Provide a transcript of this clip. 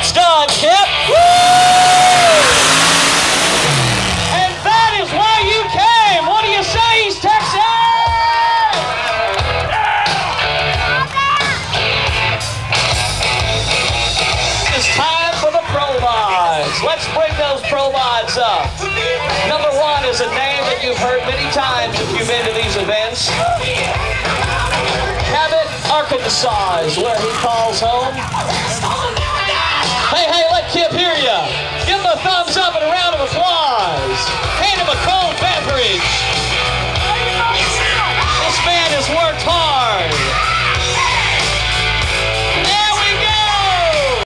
job's done, Kip. Woo! And that is why you came. What do you say, East Texas? It's time for the Pro Mods. Let's bring those Pro Mods up. Number one is a name that you've heard many times if you've been to these events. Cabot, Arkansas is where he calls home. Hey, let Kip hear ya. Give him a thumbs up and a round of applause. Hand him a cold beverage.